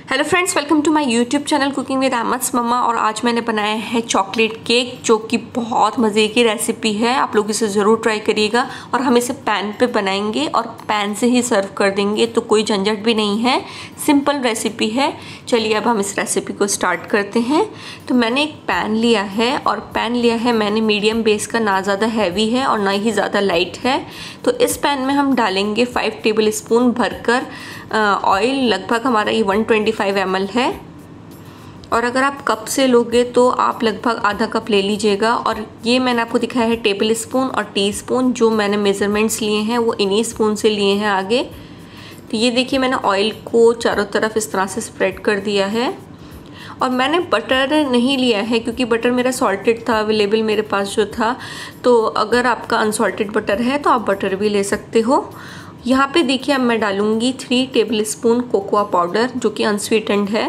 Hello friends, welcome to my YouTube channel cooking with Ahmad's mamma. और आज मैंने बनाया है चॉकलेट केक, जो कि बहुत मज़े की रेसिपी है। आप लोग इसे ज़रूर ट्राई करिएगा। और हम इसे पैन पे बनाएंगे और पैन से ही सर्व कर देंगे, तो कोई झंझट भी नहीं है, सिंपल रेसिपी है। चलिए अब हम इस रेसिपी को स्टार्ट करते हैं। तो मैंने एक पैन लिया है और पैन लिया है मैंने मीडियम बेस का, ना ज़्यादा हैवी है और ना ही ज़्यादा लाइट है। तो इस पैन में हम डालेंगे 5 टेबल स्पून भरकर ऑयल। लगभग हमारा ये 125 ml है। और अगर आप कप से लोगे तो आप लगभग आधा कप ले लीजिएगा। और ये मैंने आपको दिखाया है टेबल स्पून और टीस्पून। जो मैंने मेज़रमेंट्स लिए हैं वो इन्हीं स्पून से लिए हैं आगे। तो ये देखिए, मैंने ऑयल को चारों तरफ इस तरह से स्प्रेड कर दिया है। और मैंने बटर नहीं लिया है क्योंकि बटर मेरा सॉल्टेड था अवेलेबल मेरे पास जो था। तो अगर आपका अनसॉल्टेड बटर है तो आप बटर भी ले सकते हो। यहाँ पे देखिए, अब मैं डालूँगी 3 टेबल स्पून कोकोआ पाउडर, जो कि अनस्वीटेंड है।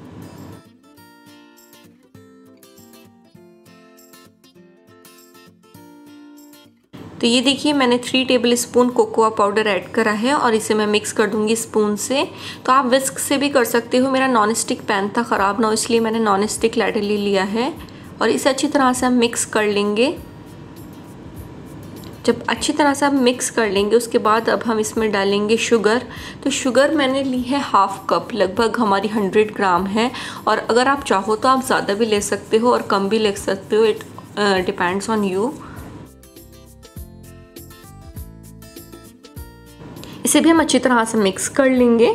तो ये देखिए, मैंने 3 tablespoon cocoa powder add करा है और इसे मैं मिक्स कर दूंगी स्पून से। तो आप विस्क से भी कर सकते हो। मेरा नॉन स्टिक पैन था, ख़राब ना हो, इसलिए मैंने नॉन स्टिक लैडर ले लिया है। और इसे अच्छी तरह से हम मिक्स कर लेंगे। जब अच्छी तरह से आप मिक्स कर लेंगे उसके बाद अब हम इसमें डालेंगे शुगर। तो शुगर मैंने ली है हाफ कप, लगभग हमारी 100 ग्राम है। और अगर आप चाहो तो आप ज़्यादा भी ले सकते हो और कम भी ले सकते हो, इट डिपेंड्स ऑन यू। इसे भी हम अच्छी तरह से मिक्स कर लेंगे।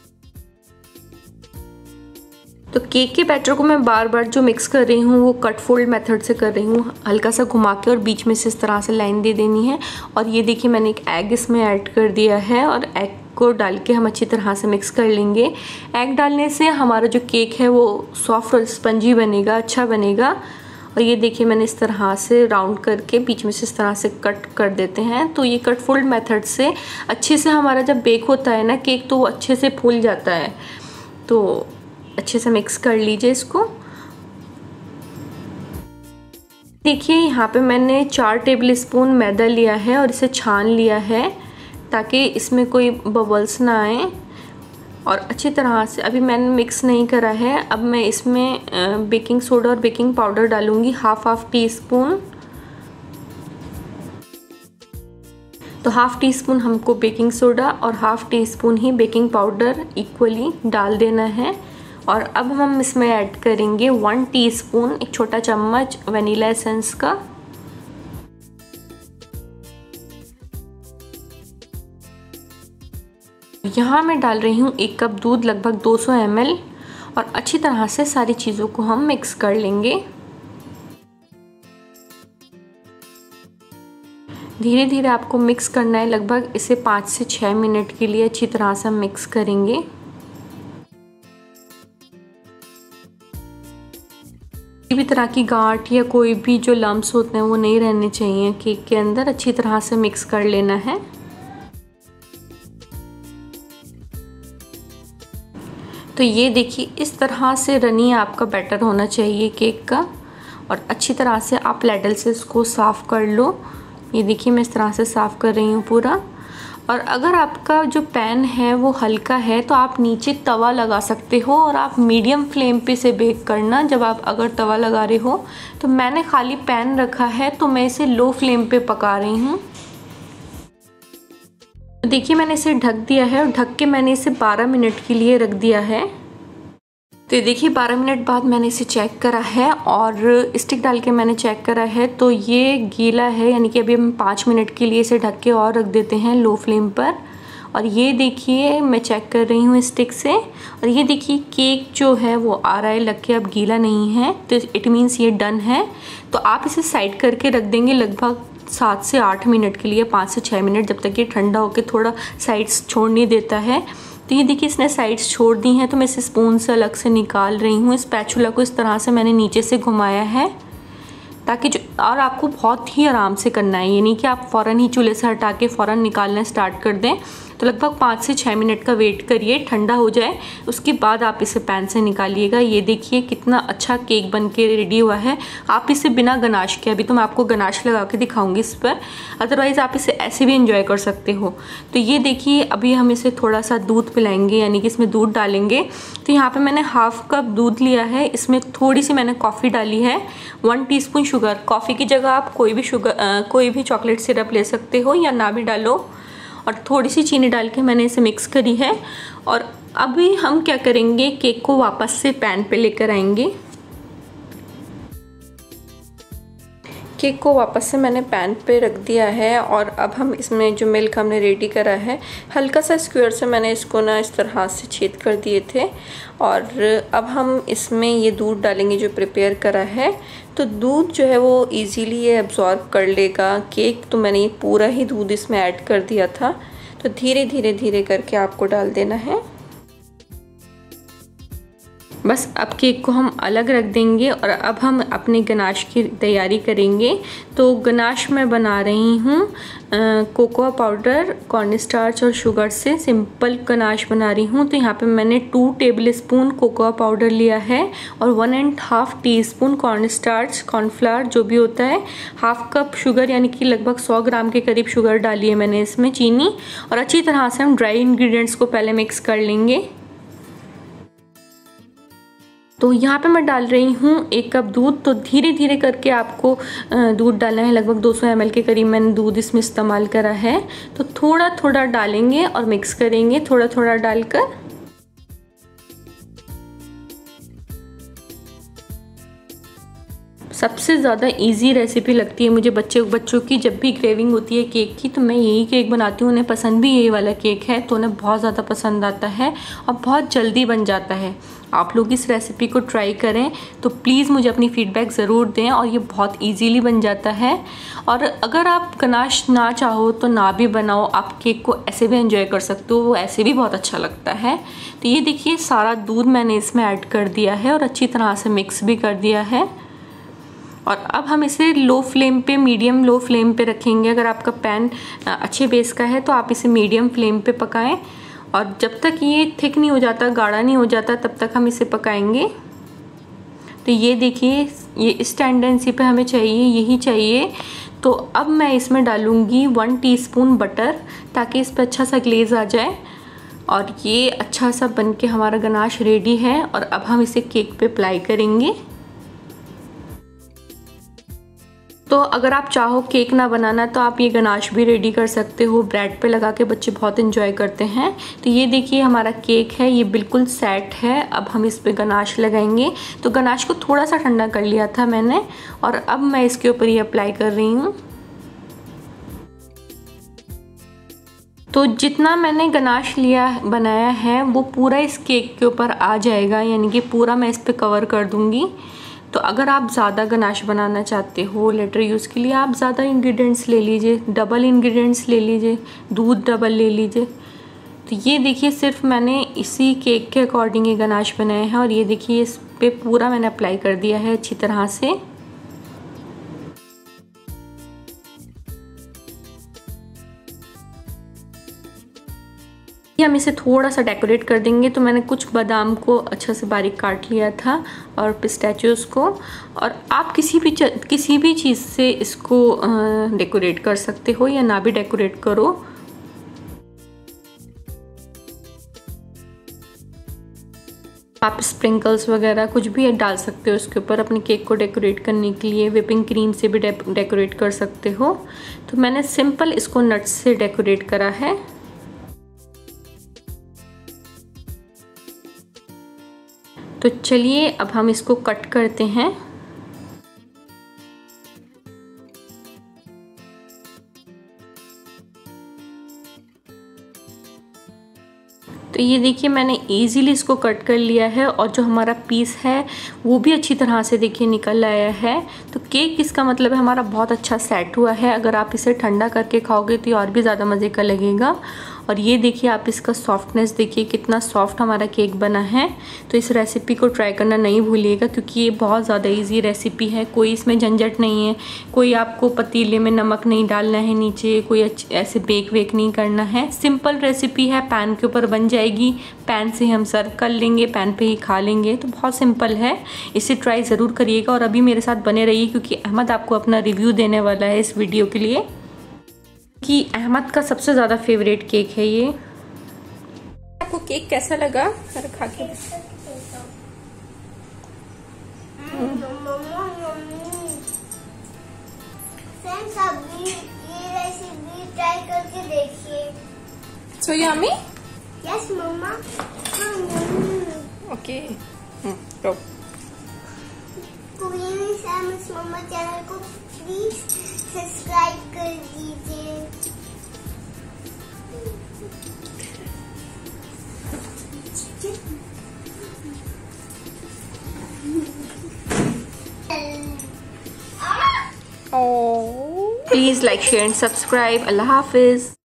तो केक के बैटर को मैं बार बार जो मिक्स कर रही हूँ वो कट फोल्ड मेथड से कर रही हूँ, हल्का सा घुमा के, और बीच में से इस तरह से लाइन दे देनी है। और ये देखिए, मैंने एक एग इसमें ऐड कर दिया है और एग को डाल के हम अच्छी तरह से मिक्स कर लेंगे। एग डालने से हमारा जो केक है वो सॉफ्ट और स्पंजी बनेगा, अच्छा बनेगा। और ये देखिए, मैंने इस तरह से राउंड करके बीच में से इस तरह से कट कर देते हैं। तो ये कट फोल्ड मेथड से अच्छे से हमारा जब बेक होता है ना केक, तो वो अच्छे से फूल जाता है। तो अच्छे से मिक्स कर लीजिए इसको। देखिए, यहाँ पे मैंने 4 टेबल स्पून मैदा लिया है और इसे छान लिया है ताकि इसमें कोई बबल्स ना आए। और अच्छी तरह से अभी मैंने मिक्स नहीं करा है। अब मैं इसमें बेकिंग सोडा और बेकिंग पाउडर डालूंगी हाफ टी स्पून। तो हाफ टी स्पून हमको बेकिंग सोडा और हाफ टी स्पून ही बेकिंग पाउडर इक्वली डाल देना है। और अब हम इसमें ऐड करेंगे 1 टीस्पून, एक छोटा चम्मच वनीला एसेंस का। यहाँ मैं डाल रही हूँ 1 कप दूध, लगभग 200 ml। और अच्छी तरह से सारी चीज़ों को हम मिक्स कर लेंगे। धीरे धीरे आपको मिक्स करना है, लगभग इसे 5 से 6 मिनट के लिए अच्छी तरह से हम मिक्स करेंगे। किसी भी तरह की गांठ या कोई भी जो लम्प्स होते हैं वो नहीं रहने चाहिए केक के अंदर। अच्छी तरह से मिक्स कर लेना है। तो ये देखिए, इस तरह से रनी आपका बैटर होना चाहिए केक का। और अच्छी तरह से आप लैडल से इसको साफ़ कर लो। ये देखिए, मैं इस तरह से साफ़ कर रही हूँ पूरा। और अगर आपका जो पैन है वो हल्का है तो आप नीचे तवा लगा सकते हो और आप मीडियम फ्लेम पे से बेक करना। जब आप अगर तवा लगा रहे हो, तो मैंने खाली पैन रखा है तो मैं इसे लो फ्लेम पे पका रही हूँ। तो देखिए, मैंने इसे ढक दिया है और ढक के मैंने इसे 12 मिनट के लिए रख दिया है। तो देखिए, 12 मिनट बाद मैंने इसे चेक करा है और स्टिक डाल के मैंने चेक करा है तो ये गीला है, यानी कि अभी हम 5 मिनट के लिए इसे ढक के और रख देते हैं लो फ्लेम पर। और ये देखिए, मैं चेक कर रही हूँ स्टिक से। और ये देखिए, केक जो है वो आ रहा है लग के, अब गीला नहीं है, तो इट मीन्स ये डन है। तो आप इसे साइड करके रख देंगे लगभग 7 से 8 मिनट के लिए, 5 से 6 मिनट, जब तक ये ठंडा होकर थोड़ा साइड्स छोड़ नहीं देता है। तो ये देखिए, इसने साइड्स छोड़ दी हैं तो मैं इसे स्पून से अलग से निकाल रही हूँ। स्पैचुला को इस तरह से मैंने नीचे से घुमाया है ताकि जो, और आपको बहुत ही आराम से करना है, ये नहीं कि आप फ़ौरन ही चूल्हे से हटा के फ़ौरन निकालना स्टार्ट कर दें। तो लगभग 5 से 6 मिनट का वेट करिए, ठंडा हो जाए, उसके बाद आप इसे पैन से निकालिएगा। ये देखिए कितना अच्छा केक बन के रेडी हुआ है। आप इसे बिना गनाश के, अभी तो मैं आपको गनाश लगा के दिखाऊंगी इस पर, अदरवाइज़ आप इसे ऐसे भी इंजॉय कर सकते हो। तो ये देखिए अभी हम इसे थोड़ा सा दूध पिलाएंगे, यानी कि इसमें दूध डालेंगे। तो यहाँ पे मैंने हाफ कप दूध लिया है, इसमें थोड़ी सी मैंने कॉफ़ी डाली है, 1 टीस्पून शुगर। कॉफ़ी की जगह आप कोई भी चॉकलेट सिरप ले सकते हो या ना भी डालो, और थोड़ी सी चीनी डाल के मैंने इसे मिक्स करी है। और अभी हम क्या करेंगे, केक को वापस से पैन पे लेकर आएंगे। केक को वापस से मैंने पैन पे रख दिया है, और अब हम इसमें जो मिल्क हमने रेडी करा है, हल्का सा स्क्वायर से मैंने इसको ना इस तरह से छेद कर दिए थे। और अब हम इसमें ये दूध डालेंगे जो प्रिपेयर करा है। तो दूध जो है वो इजीली ये एब्जॉर्ब कर लेगा केक, तो मैंने ये पूरा ही दूध इसमें ऐड कर दिया था। तो धीरे धीरे करके आपको डाल देना है। बस अब केक को हम अलग रख देंगे, और अब हम अपने गनाश की तैयारी करेंगे। तो गनाश मैं बना रही हूँ कोकोआ पाउडर, कॉर्न स्टार्च और शुगर से सिंपल गनाश बना रही हूँ। तो यहाँ पे मैंने 2 टेबलस्पून कोकोआ पाउडर लिया है और 1.5 टीस्पून कॉर्न स्टार्च, कॉर्नफ्लावर जो भी होता है, हाफ कप शुगर यानी कि लगभग 100 ग्राम के करीब शुगर डाली है मैंने इसमें, चीनी। और अच्छी तरह से हम ड्राई इंग्रेडिएंट्स को पहले मिक्स कर लेंगे। तो यहाँ पे मैं डाल रही हूँ 1 कप दूध। तो धीरे धीरे करके आपको दूध डालना है, लगभग 200 ml के करीब मैंने दूध इसमें इस्तेमाल करा है। तो थोड़ा थोड़ा डालेंगे और मिक्स करेंगे, थोड़ा थोड़ा डालकर। सबसे ज़्यादा इजी रेसिपी लगती है मुझे बच्चों की, जब भी क्रेविंग होती है केक की तो मैं यही केक बनाती हूँ। उन्हें पसंद भी यही वाला केक है, तो उन्हें बहुत ज़्यादा पसंद आता है और बहुत जल्दी बन जाता है। आप लोग इस रेसिपी को ट्राई करें तो प्लीज़ मुझे अपनी फ़ीडबैक ज़रूर दें, और ये बहुत ईजीली बन जाता है। और अगर आप गनाश ना चाहो तो ना भी बनाओ, आप केक को ऐसे भी एंजॉय कर सकते हो, वो ऐसे भी बहुत अच्छा लगता है। तो ये देखिए सारा दूध मैंने इसमें ऐड कर दिया है और अच्छी तरह से मिक्स भी कर दिया है। और अब हम इसे लो फ्लेम पे, मीडियम लो फ्लेम पे रखेंगे। अगर आपका पैन अच्छे बेस का है तो आप इसे मीडियम फ्लेम पे पकाएं, और जब तक ये थिक नहीं हो जाता, गाढ़ा नहीं हो जाता, तब तक हम इसे पकाएंगे। तो ये देखिए ये इस टेंडेंसी पे हमें चाहिए, यही चाहिए। तो अब मैं इसमें डालूँगी 1 टीस्पून बटर, ताकि इस पर अच्छा सा ग्लेज़ आ जाए। और ये अच्छा सा बन के हमारा गनाश रेडी है, और अब हम इसे केक पे अप्लाई करेंगे। तो अगर आप चाहो केक ना बनाना तो आप ये गनाश भी रेडी कर सकते हो, ब्रेड पे लगा के बच्चे बहुत एंजॉय करते हैं। तो ये देखिए हमारा केक है, ये बिल्कुल सेट है। अब हम इस पे गनाश लगाएंगे। तो गनाश को थोड़ा सा ठंडा कर लिया था मैंने, और अब मैं इसके ऊपर ये अप्लाई कर रही हूँ। तो जितना मैंने गनाश बनाया है वो पूरा इस केक के ऊपर आ जाएगा, यानी कि पूरा मैं इस पे कवर कर दूँगी। तो अगर आप ज़्यादा गनाश बनाना चाहते हो लेटर यूज़ के लिए, आप ज़्यादा इंग्रेडिएंट्स ले लीजिए, डबल इंग्रेडिएंट्स ले लीजिए, दूध डबल ले लीजिए। तो ये देखिए सिर्फ मैंने इसी केक के अकॉर्डिंग ये गनाश बनाया है, और ये देखिए इस पे पूरा मैंने अप्लाई कर दिया है अच्छी तरह से। हम इसे थोड़ा सा डेकोरेट कर देंगे। तो मैंने कुछ बादाम को अच्छा से बारीक काट लिया था, और पिस्ताचियोज को, और आप किसी भी चीज़ से इसको डेकोरेट कर सकते हो या ना भी डेकोरेट करो। आप स्प्रिंकल्स वगैरह कुछ भी डाल सकते हो इसके ऊपर अपने केक को डेकोरेट करने के लिए। व्हिपिंग क्रीम से भी डेकोरेट कर सकते हो। तो मैंने सिंपल इसको नट्स से डेकोरेट करा है। तो चलिए अब हम इसको कट करते हैं। तो ये देखिए मैंने इजीली इसको कट कर लिया है, और जो हमारा पीस है वो भी अच्छी तरह से देखिए निकल आया है। तो केक इसका मतलब है हमारा बहुत अच्छा सेट हुआ है। अगर आप इसे ठंडा करके खाओगे तो ये और भी ज़्यादा मज़े का लगेगा। और ये देखिए आप इसका सॉफ्टनेस देखिए कितना सॉफ्ट हमारा केक बना है। तो इस रेसिपी को ट्राई करना नहीं भूलिएगा क्योंकि ये बहुत ज़्यादा इजी रेसिपी है, कोई इसमें झंझट नहीं है, कोई आपको पतीले में नमक नहीं डालना है नीचे, कोई ऐसे बेक वेक नहीं करना है। सिंपल रेसिपी है, पैन के ऊपर बन जाएगी, पैन से हम सर्व कर लेंगे, पैन पे ही खा लेंगे। तो बहुत सिंपल है, इसे ट्राई ज़रूर करिएगा और अभी मेरे साथ बने रहिए क्योंकि अहमद आपको अपना रिव्यू देने वाला है इस वीडियो के लिए कि अहमद का सबसे ज़्यादा फेवरेट केक है ये। आपको केक कैसा लगा? सर खा के फ्रेंड्स आप भी ये रेसिपी ट्राई करके देखिए। So yummy? Yes mamma. Okay cooking Sam's mamma channel को प्लीज सब्सक्राइब कर दीजिए। Please like share and subscribe. अल्लाह हाफिज।